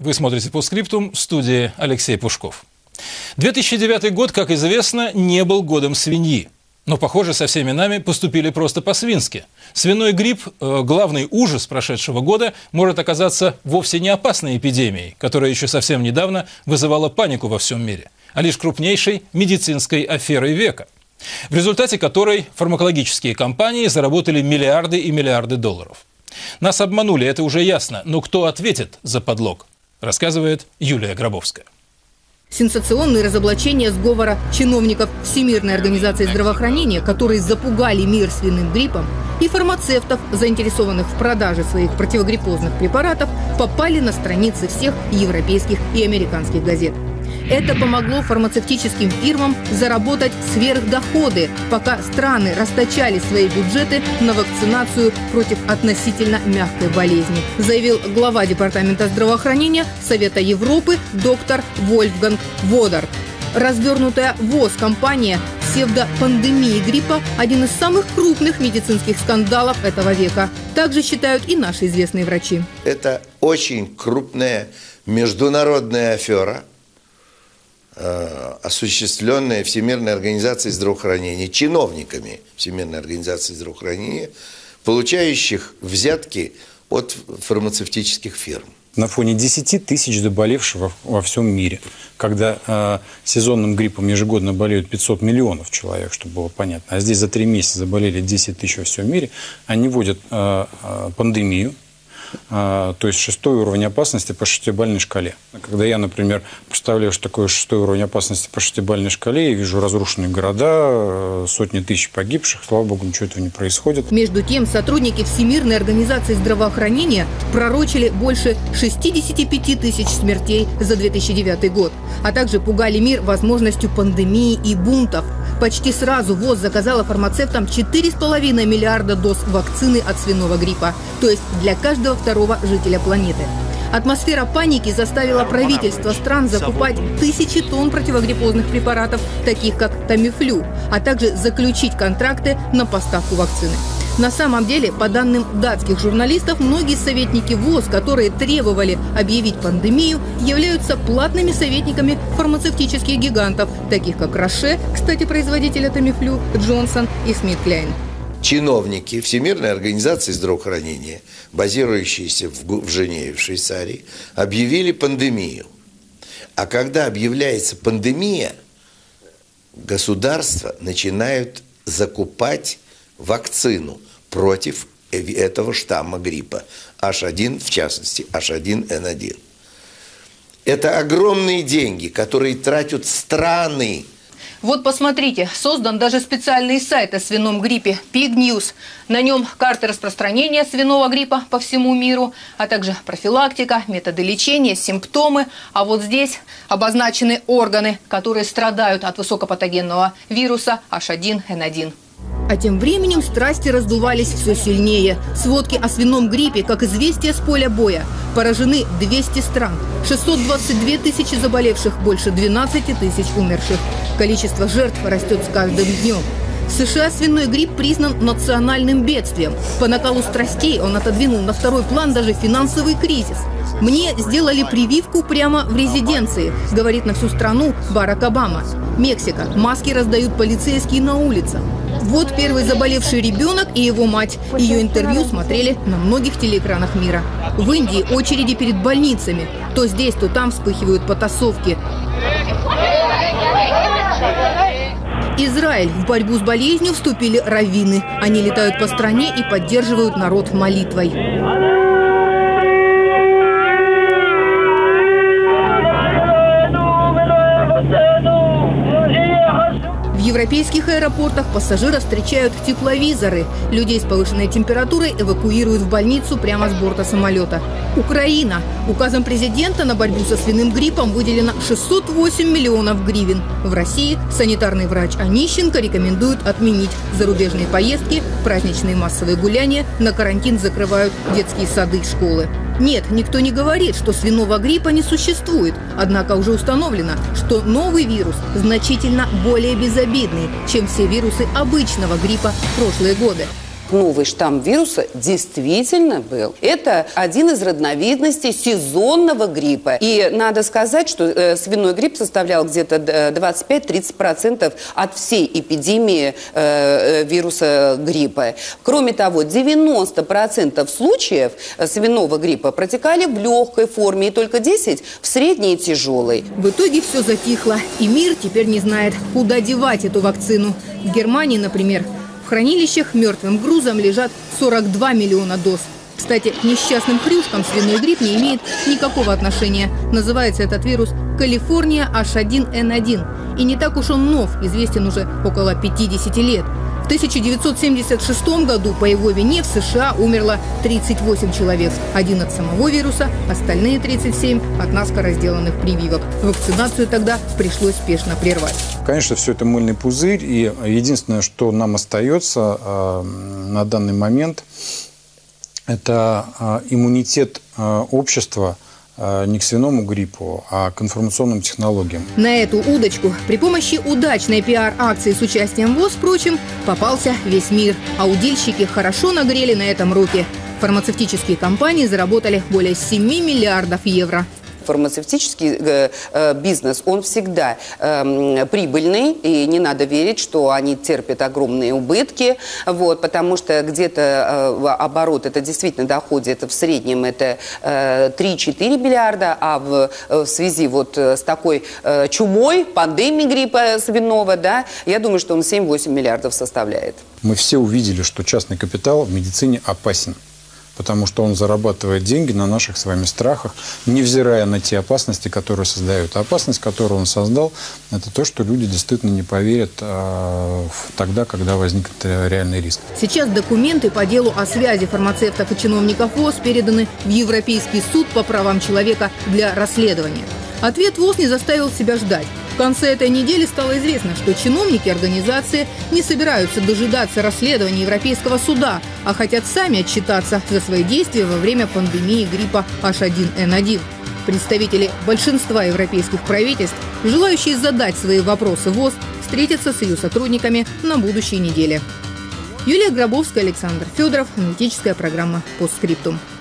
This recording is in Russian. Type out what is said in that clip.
Вы смотрите «Постскриптум», в студии Алексей Пушков. 2009 год, как известно, не был годом свиньи. Но, похоже, со всеми нами поступили просто по-свински. Свиной грипп, главный ужас прошедшего года, может оказаться вовсе не опасной эпидемией, которая еще совсем недавно вызывала панику во всем мире, а лишь крупнейшей медицинской аферой века, в результате которой фармакологические компании заработали миллиарды и миллиарды долларов. Нас обманули, это уже ясно, но кто ответит за подлог, рассказывает Юлия Гробовская. Сенсационные разоблачения сговора чиновников Всемирной организации здравоохранения, которые запугали мир свиным гриппом, и фармацевтов, заинтересованных в продаже своих противогриппозных препаратов, попали на страницы всех европейских и американских газет. Это помогло фармацевтическим фирмам заработать сверхдоходы, пока страны расточали свои бюджеты на вакцинацию против относительно мягкой болезни, заявил глава Департамента здравоохранения Совета Европы доктор Вольфганг Водарт. Развернутая ВОЗ-компания псевдопандемии гриппа – один из самых крупных медицинских скандалов этого века. Также считают и наши известные врачи. Это очень крупная международная афера, осуществленная Всемирной организацией здравоохранения, чиновниками Всемирной организации здравоохранения, получающих взятки от фармацевтических фирм. На фоне 10 тысяч заболевших во всем мире, когда сезонным гриппом ежегодно болеют 500 миллионов человек, чтобы было понятно, а здесь за 3 месяца заболели 10 тысяч во всем мире, они вводят пандемию, то есть 6-й уровень опасности по 6-бальной шкале. Когда я, например, представляю, что такое 6-й уровень опасности по 6-бальной шкале, я вижу разрушенные города, сотни тысяч погибших, слава богу, ничего этого не происходит. Между тем, сотрудники Всемирной организации здравоохранения пророчили больше 65 тысяч смертей за 2009 год, а также пугали мир возможностью пандемии и бунтов. Почти сразу ВОЗ заказала фармацевтам 4,5 миллиарда доз вакцины от свиного гриппа, то есть для каждого второго жителя планеты. Атмосфера паники заставила правительства стран закупать тысячи тонн противогриппозных препаратов, таких как Тамифлю, а также заключить контракты на поставку вакцины. На самом деле, по данным датских журналистов, многие советники ВОЗ, которые требовали объявить пандемию, являются платными советниками фармацевтических гигантов, таких как Роше, кстати, производителя Тамифлю, Джонсон и SmithKline. Чиновники Всемирной организации здравоохранения, базирующиеся в Женеве, в Швейцарии, объявили пандемию. А когда объявляется пандемия, государства начинают закупать вакцину против этого штамма гриппа, H1, в частности, H1N1. Это огромные деньги, которые тратят страны. Вот посмотрите, создан даже специальный сайт о свином гриппе Pig News. На нем карты распространения свиного гриппа по всему миру, а также профилактика, методы лечения, симптомы. А вот здесь обозначены органы, которые страдают от высокопатогенного вируса H1N1. А тем временем страсти раздувались все сильнее. Сводки о свином гриппе, как известие с поля боя. Поражены 200 стран, 622 тысячи заболевших, больше 12 тысяч умерших. Количество жертв растет с каждым днем. В США свиной грипп признан национальным бедствием. По накалу страстей он отодвинул на второй план даже финансовый кризис. «Мне сделали прививку прямо в резиденции», говорит на всю страну Барак Обама. Мексика. Маски раздают полицейские на улицах. Вот первый заболевший ребенок и его мать. Ее интервью смотрели на многих телеэкранах мира. В Индии очереди перед больницами. То здесь, то там вспыхивают потасовки. Израиль. В борьбу с болезнью вступили раввины. Они летают по стране и поддерживают народ молитвой. В европейских аэропортах пассажиров встречают тепловизоры. Людей с повышенной температурой эвакуируют в больницу прямо с борта самолета. Украина. Указом президента на борьбу со свиным гриппом выделено 608 миллионов гривен. В России санитарный врач Онищенко рекомендует отменить зарубежные поездки, праздничные массовые гуляния, на карантин закрывают детские сады и школы. Нет, никто не говорит, что свиного гриппа не существует. Однако уже установлено, что новый вирус значительно более безобидный, чем все вирусы обычного гриппа в прошлые годы. новый штамм вируса действительно был. Это один из разновидностей сезонного гриппа. И надо сказать, что свиной грипп составлял где-то 25-30% от всей эпидемии вируса гриппа. Кроме того, 90% случаев свиного гриппа протекали в легкой форме, и только 10% в средней и тяжелой. В итоге все затихло, и мир теперь не знает, куда девать эту вакцину. В Германии, например, в хранилищах мертвым грузом лежат 42 миллиона доз. Кстати, к несчастным хрюшкам свиной грипп не имеет никакого отношения. Называется этот вирус Калифорния H1N1. И не так уж он нов, известен уже около 50 лет. В 1976 году по его вине в США умерло 38 человек. 1 от самого вируса, остальные 37 от наскоро сделанных прививок. Вакцинацию тогда пришлось спешно прервать. Конечно, все это мыльный пузырь. И единственное, что нам остается на данный момент, это иммунитет общества не к свиному гриппу, а к информационным технологиям. На эту удочку при помощи удачной пиар-акции с участием ВОЗ, впрочем, попался весь мир. А удильщики хорошо нагрели на этом руки. Фармацевтические компании заработали более 7 миллиардов евро. Фармацевтический бизнес, он всегда прибыльный, и не надо верить, что они терпят огромные убытки, вот, потому что где-то оборот, это действительно доходит в среднем это 3-4 миллиарда, а в связи вот с такой чумой, пандемией гриппа свиного, да, я думаю, что он 7-8 миллиардов составляет. Мы все увидели, что частный капитал в медицине опасен, потому что он зарабатывает деньги на наших с вами страхах, невзирая на те опасности, которые создают. А опасность, которую он создал, это то, что люди действительно не поверят тогда, когда возникнет реальный риск. Сейчас документы по делу о связи фармацевтов и чиновников ВОЗ переданы в Европейский суд по правам человека для расследования. Ответ ВОЗ не заставил себя ждать. В конце этой недели стало известно, что чиновники организации не собираются дожидаться расследования Европейского суда, а хотят сами отчитаться за свои действия во время пандемии гриппа H1N1. Представители большинства европейских правительств, желающие задать свои вопросы ВОЗ, встретятся с ее сотрудниками на будущей неделе. Юлия Гробовская, Александр Федоров. Аналитическая программа «Постскриптум».